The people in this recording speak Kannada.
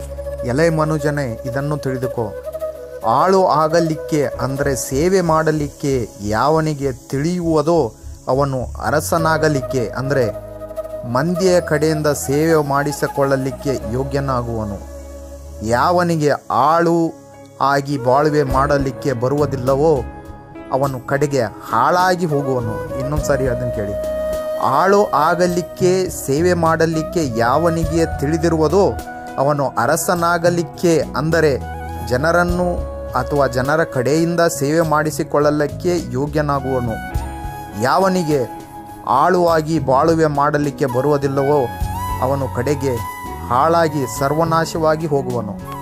ಎಲೆ ಮನುಜನೇ, ಇದನ್ನು ತಿಳಿದುಕೋ, ಆಳು ಆಗಲಿಕ್ಕೆ ಅಂದರೆ ಸೇವೆ ಮಾಡಲಿಕ್ಕೆ ಯಾವನಿಗೆ ತಿಳಿಯುವುದೋ ಅವನು ಅರಸನಾಗಲಿಕ್ಕೆ ಅಂದರೆ ಮಂದಿಯ ಕಡೆಯಿಂದ ಸೇವೆ ಮಾಡಿಸಿಕೊಳ್ಳಲಿಕ್ಕೆ ಯೋಗ್ಯನಾಗುವನು. ಯಾವನಿಗೆ ಆಳು ಆಗಿ ಬಾಳ್ವೆ ಮಾಡಲಿಕ್ಕೆ ಬರುವುದಿಲ್ಲವೋ ಅವನು ಕಡೆಗೆ ಹಾಳಾಗಿ ಹೋಗುವನು. ಇನ್ನೊಂದು ಸಾರಿ ಅದನ್ನು ಕೇಳಿ. ಆಳು ಆಗಲಿಕ್ಕೆ ಸೇವೆ ಮಾಡಲಿಕ್ಕೆ ಯಾವನಿಗೆ ತಿಳಿದಿರುವುದೋ ಅವನು ಅರಸನಾಗಲಿಕ್ಕೆ ಅಂದರೆ ಜನರನ್ನು ಅಥವಾ ಜನರ ಕಡೆಯಿಂದ ಸೇವೆ ಮಾಡಿಸಿಕೊಳ್ಳಲಿಕ್ಕೆ ಯೋಗ್ಯನಾಗುವನು. ಯಾವನಿಗೆ ಆಳುವಾಗಿ ಬಾಳುವೆ ಮಾಡಲಿಕ್ಕೆ ಬರುವುದಿಲ್ಲವೋ ಅವನು ಕಡೆಗೆ ಹಾಳಾಗಿ ಸರ್ವನಾಶವಾಗಿ ಹೋಗುವನು.